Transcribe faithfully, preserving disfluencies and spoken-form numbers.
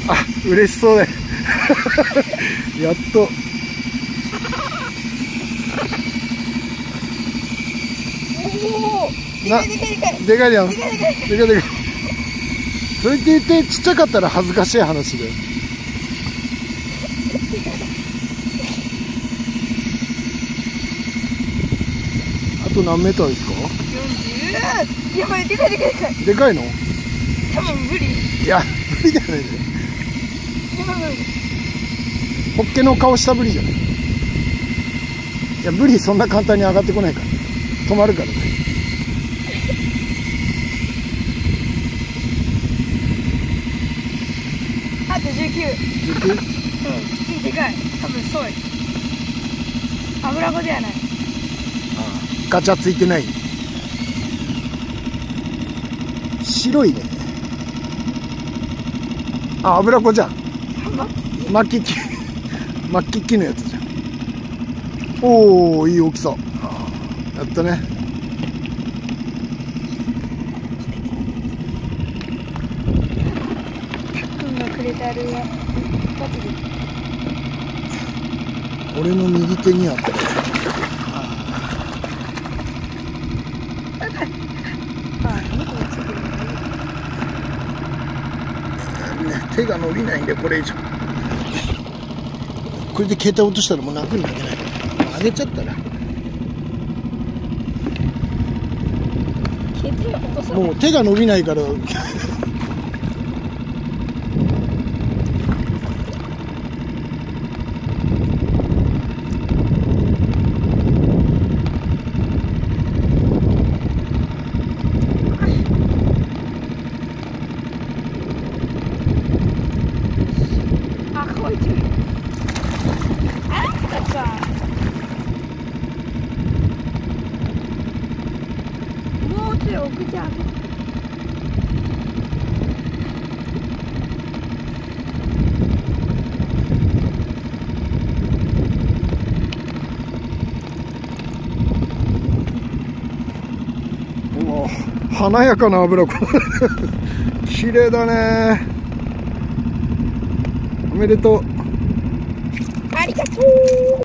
あ、嬉しそうでやっと。 おお、でかいでかいでかいでかいやん。 でかいでかいでかいでかい。それって言ってちっちゃかったら恥ずかしい話だよ。あと何メーターですか？ よんじゅう。やばい、でかいでかいでかい。 でかいの？ 多分無理。 いや、無理じゃないね。 やばい無理。 ホッケの顔したブリじゃない。いや、ブリそんな簡単に上がってこないから。止まるからね。 あとじゅうきゅう。 じゅうきゅう？ うん、いい、でかい。多分そう。油子ではない。 ガチャついてない。白いね。あ、油子じゃん。巻き木巻き木のやつじゃん。おお、いい大きさ。やったね。 君がくれたあれは一発で。 俺の右手にあったね。 あ、猫がついてる。 手が伸びないんで、これ以上。これで携帯落としたらもう泣くんだけない。あげちゃったら携帯落とさない。 もう手が伸びないからあ、乾いてる。あったか。もうちょい奥じゃん。 もう華やかな油子綺麗だね。おめでとう。 ありがとう。